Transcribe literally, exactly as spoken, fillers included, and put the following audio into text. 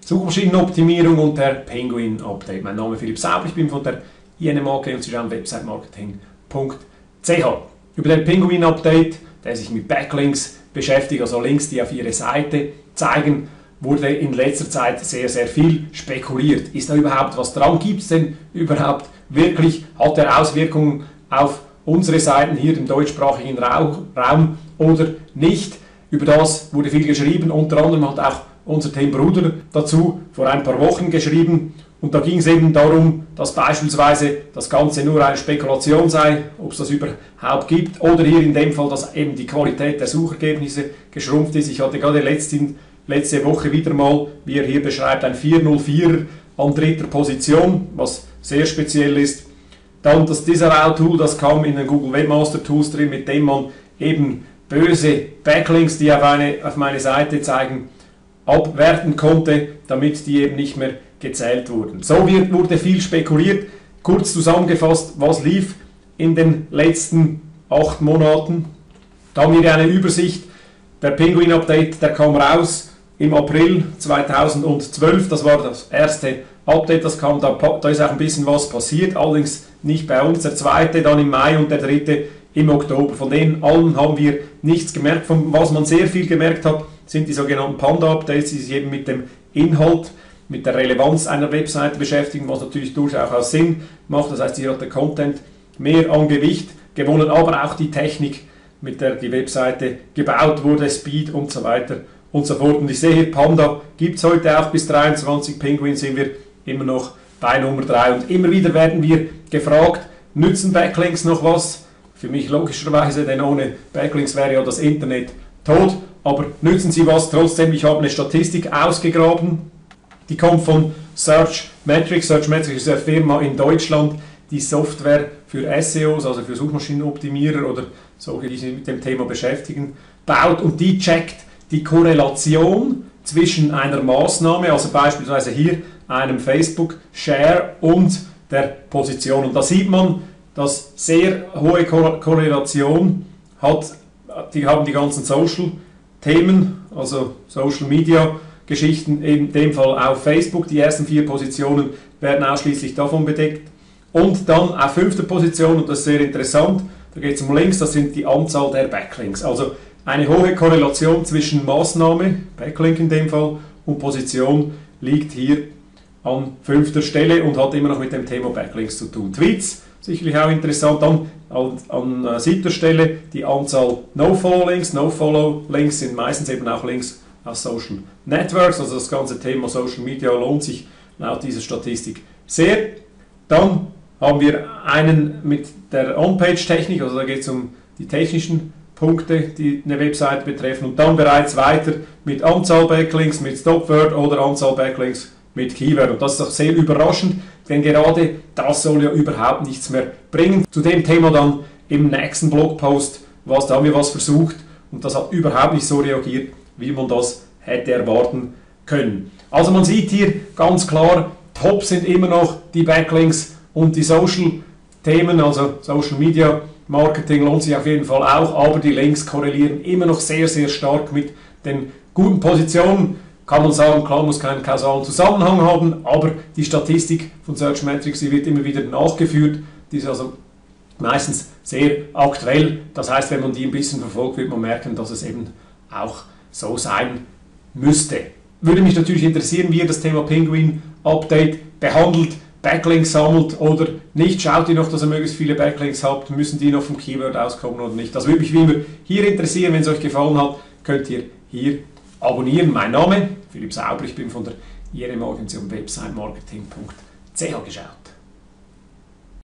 Suchmaschinenoptimierung und der Penguin Update. Mein Name ist Philipp Sauber, ich bin von der I N M A G und Sie schauen website marketing punkt c h. Über den Penguin Update, der sich mit Backlinks beschäftigt, also Links, die auf Ihre Seite zeigen, wurde in letzter Zeit sehr, sehr viel spekuliert. Ist da überhaupt was dran? Gibt es denn überhaupt wirklich, hat er Auswirkungen auf unsere Seiten hier im deutschsprachigen Raum oder nicht? Über das wurde viel geschrieben, unter anderem hat auch unser Team Bruder dazu vor ein paar Wochen geschrieben. Und da ging es eben darum, dass beispielsweise das Ganze nur eine Spekulation sei, ob es das überhaupt gibt, oder hier in dem Fall, dass eben die Qualität der Suchergebnisse geschrumpft ist. Ich hatte gerade letzten, letzte Woche wieder mal, wie er hier beschreibt, ein vier null vier an dritter Position, was sehr speziell ist. Dann das Disavow-Tool, das kam in den Google Webmaster Tools drin, mit dem man eben böse Backlinks, die auf, eine, auf meine Seite zeigen, abwerten konnte, damit die eben nicht mehr gezählt wurden. So wird, wurde viel spekuliert. Kurz zusammengefasst, was lief in den letzten acht Monaten. Da haben wir eine Übersicht. Der Penguin Update, der kam raus im April zweitausendzwölf. Das war das erste Update, das kam. Da, da ist auch ein bisschen was passiert, allerdings nicht bei uns. Der zweite dann im Mai und der dritte im Oktober. Von denen allen haben wir nichts gemerkt. Von was man sehr viel gemerkt hat, sind die sogenannten Panda-Updates, die sich eben mit dem Inhalt, mit der Relevanz einer Webseite beschäftigen, was natürlich durchaus Sinn macht. Das heißt, hier hat der Content mehr an Gewicht gewonnen, aber auch die Technik, mit der die Webseite gebaut wurde, Speed und so weiter und so fort. Und ich sehe hier, Panda gibt es heute auch bis dreiundzwanzig, Penguin sind wir immer noch bei Nummer drei. Und immer wieder werden wir gefragt, nützen Backlinks noch was? Für mich logischerweise, denn ohne Backlinks wäre ja das Internet tot. Aber nützen sie was trotzdem? Ich habe eine Statistik ausgegraben, die kommt von Searchmetrics. Searchmetrics ist eine Firma in Deutschland, die Software für S E Os, also für Suchmaschinenoptimierer oder solche, die sich mit dem Thema beschäftigen, baut, und die checkt die Korrelation zwischen einer Maßnahme, also beispielsweise hier einem Facebook-Share und der Position. Und da sieht man, dass sehr hohe Korrelation hat, die haben die ganzen Social-Themen, also Social-Media-Geschichten, in dem Fall auf Facebook. Die ersten vier Positionen werden ausschließlich davon bedeckt. Und dann auf fünfter Position, und das ist sehr interessant, da geht es um Links, das sind die Anzahl der Backlinks. Also eine hohe Korrelation zwischen Maßnahme, Backlink in dem Fall, und Position liegt hier an fünfter Stelle und hat immer noch mit dem Thema Backlinks zu tun. Tweets, sicherlich auch interessant. Dann an, an äh, siebter Stelle die Anzahl No-Follow-Links. No-Follow-Links sind meistens eben auch Links aus Social Networks, also das ganze Thema Social Media lohnt sich laut dieser Statistik sehr. Dann haben wir einen mit der On-Page-Technik, also da geht es um die technischen Punkte, die eine Website betreffen, und dann bereits weiter mit Anzahl Backlinks, mit Stopword oder Anzahl Backlinks mit Keyword. Und das ist doch sehr überraschend, denn gerade das soll ja überhaupt nichts mehr bringen. Zu dem Thema dann im nächsten Blogpost, was, da haben wir was versucht und das hat überhaupt nicht so reagiert, wie man das hätte erwarten können. Also man sieht hier ganz klar, top sind immer noch die Backlinks und die Social-Themen, also Social Media Marketing lohnt sich auf jeden Fall auch, aber die Links korrelieren immer noch sehr, sehr stark mit den guten Positionen. Kann man sagen, klar, muss keinen kausalen Zusammenhang haben, aber die Statistik von Searchmetrics, die wird immer wieder nachgeführt, die ist also meistens sehr aktuell. Das heißt, wenn man die ein bisschen verfolgt, wird man merken, dass es eben auch so sein müsste. Würde mich natürlich interessieren, wie ihr das Thema Penguin Update behandelt, Backlinks sammelt oder nicht. Schaut ihr noch, dass ihr möglichst viele Backlinks habt? Müssen die noch vom Keyword auskommen oder nicht? Das würde mich wie immer hier interessieren. Wenn es euch gefallen hat, könnt ihr hier abonnieren. Mein Name Philipp Sauber, ich bin von der I N M A G und website marketing punkt c h geschaut.